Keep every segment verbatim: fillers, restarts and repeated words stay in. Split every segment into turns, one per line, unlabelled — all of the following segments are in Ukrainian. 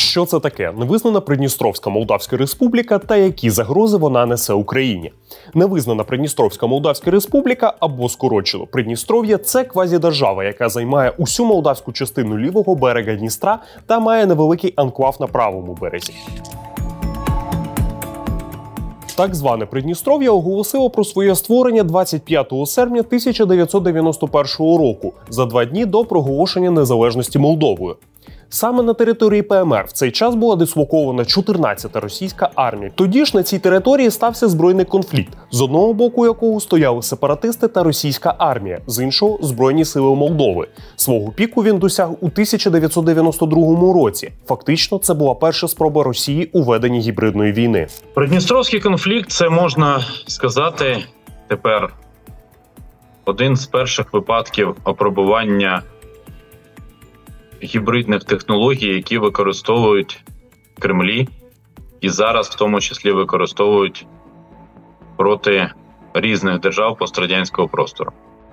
Що це таке невизнана Придністровська Молдавська Республіка та які загрози вона несе Україні? Невизнана Придністровська Молдавська Республіка, або скорочено Придністров'я, це квазідержава, яка займає усю молдавську частину лівого берега Дністра та має невеликий анклав на правому березі. Так зване Придністров'я оголосило про своє створення двадцять п'ятого серпня тисяча дев'ятсот дев'яносто першого року, за два дні до проголошення незалежності Молдовою. Саме на території ПМР в цей час була дислокована чотирнадцята російська армія. Тоді ж на цій території стався збройний конфлікт, з одного боку якого стояли сепаратисти та російська армія, з іншого – Збройні сили Молдови. Свого піку він досяг у тисяча дев'ятсот дев'яносто другому році. Фактично, це була перша спроба Росії у веденні гібридної війни.
Придністровський конфлікт – це, можна сказати, тепер один з перших випадків опробування гібридних технологій, які використовують в Кремлі і зараз в тому числі використовують проти різних держав пострадянського простору.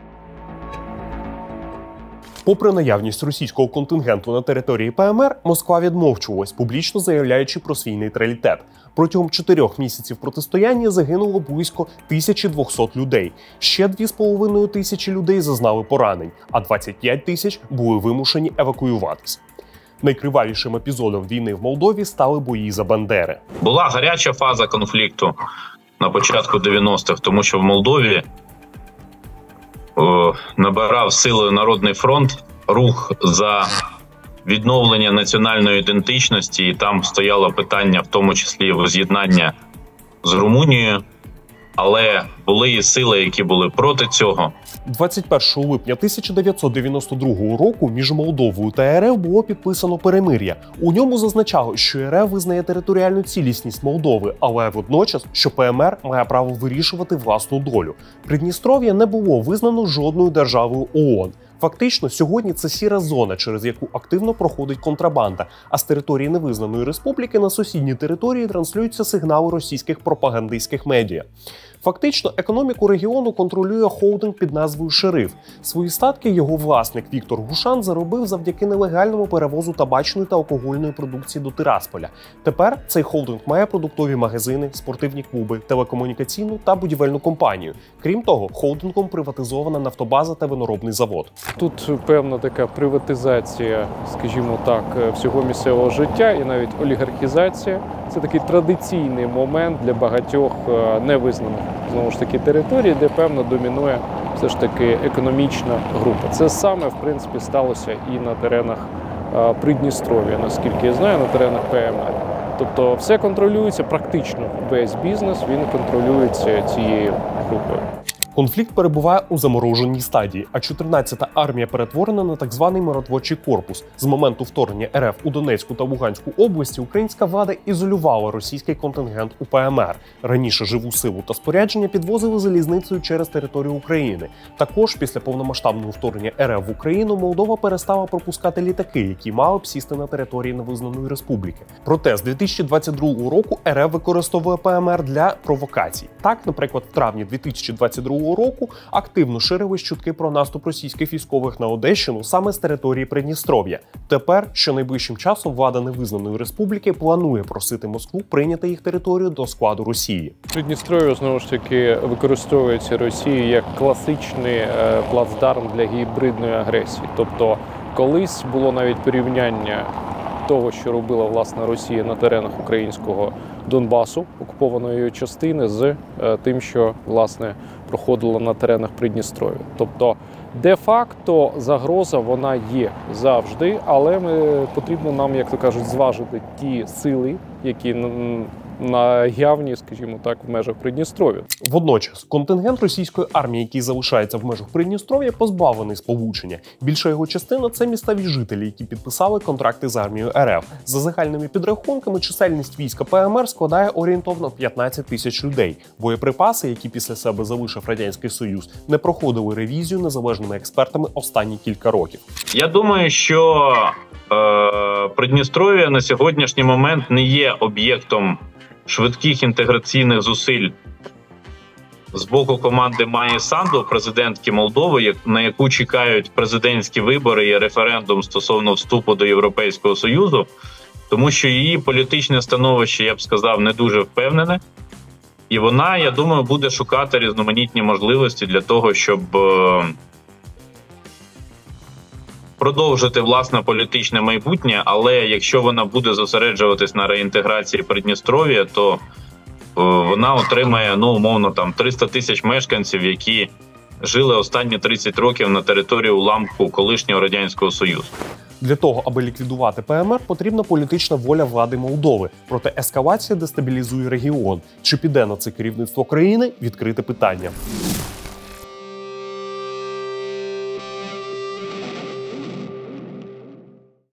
Попри наявність російського контингенту на території ПМР, Москва відмовчувалась, публічно заявляючи про свій нейтралітет. Протягом чотирьох місяців протистояння загинуло близько тисячі двохсот людей. Ще дві з половиною тисячі людей зазнали поранень, а двадцять п'ять тисяч були вимушені евакуюватися. Найкривавішим епізодом війни в Молдові стали бої за Бандери.
Була гаряча фаза конфлікту на початку дев'яностих, тому що в Молдові о, набирав сили Народний фронт, рух за відновлення національної ідентичності, і там стояло питання, в тому числі воз'єднання з Румунією, але були і сили, які були проти цього.
двадцять першого липня тисяча дев'ятсот дев'яносто другого року між Молдовою та РФ було підписано перемир'я. У ньому зазначало, що РФ визнає територіальну цілісність Молдови, але водночас, що ПМР має право вирішувати власну долю. Придністров'я не було визнано жодною державою ООН. Фактично, сьогодні це сіра зона, через яку активно проходить контрабанда, а з території невизнаної республіки на сусідній території транслюються сигнали російських пропагандистських медіа. Фактично, економіку регіону контролює холдинг під назвою «Шериф». Свої статки його власник Віктор Гушан заробив завдяки нелегальному перевозу табачної та алкогольної продукції до Тирасполя. Тепер цей холдинг має продуктові магазини, спортивні клуби, телекомунікаційну та будівельну компанію. Крім того, холдингом приватизована нафтобаза та виноробний завод.
Тут певна така приватизація, скажімо так, всього місцевого життя і навіть олігархізація. Це такий традиційний момент для багатьох невизнаних, знову ж таки, територій, де, певно, домінує все ж таки економічна група. Це саме, в принципі, сталося і на теренах Придністров'я, наскільки я знаю, на теренах ПМР. Тобто все контролюється, практично весь бізнес, він контролюється цією групою.
Конфлікт перебуває у замороженій стадії, а чотирнадцята армія перетворена на так званий миротворчий корпус. З моменту вторгнення РФ у Донецьку та Луганську області українська влада ізолювала російський контингент у ПМР. Раніше живу силу та спорядження підвозили залізницею через територію України. Також після повномасштабного вторгнення РФ в Україну Молдова перестала пропускати літаки, які мали б сісти на території невизнаної республіки. Проте з дві тисячі двадцять другого року РФ використовує ПМР для провокацій. Так, наприклад, в травні дві тисячі двадцять другого року активно ширились чутки про наступ російських військових на Одещину саме з території Придністров'я. Тепер, що найближчим часом, влада невизнаної республіки планує просити Москву прийняти їх територію до складу Росії.
Придністров'я, знову ж таки, використовується Росією як класичний е, плацдарм для гібридної агресії. Тобто, колись було навіть порівняння того, що робила, власне, Росія на теренах українського Донбасу, окупованої частини, з е, тим, що, власне, проходило на теренах Придністров'я. Тобто, де-факто загроза вона є завжди, але ми, потрібно нам, як то кажуть, зважити ті сили, які наявні, скажімо так, в межах Придністров'я.
Водночас, контингент російської армії, який залишається в межах Придністров'я, позбавлений сполучення. Більша його частина – це місцеві жителі, які підписали контракти з армією РФ. За загальними підрахунками, чисельність війська ПМР складає орієнтовно п'ятнадцять тисяч людей. Боєприпаси, які після себе залишив Радянський Союз, не проходили ревізію незалежними експертами останні кілька років.
Я думаю, що е, Придністров'я на сьогоднішній момент не є об'єктом швидких інтеграційних зусиль з боку команди Майї Санду, президентки Молдови, на яку чекають президентські вибори і референдум стосовно вступу до Європейського Союзу. тому що її політичне становище, я б сказав, не дуже впевнене. І вона, я думаю, буде шукати різноманітні можливості для того, щоб продовжити власне політичне майбутнє, але якщо вона буде зосереджуватись на реінтеграції Придністров'я, то вона отримає, ну, умовно, там триста тисяч мешканців, які жили останні тридцять років на території уламку колишнього Радянського Союзу.
Для того, аби ліквідувати ПМР, потрібна політична воля влади Молдови. Проте ескалація дестабілізує регіон. Чи піде на це керівництво країни – відкрите питання.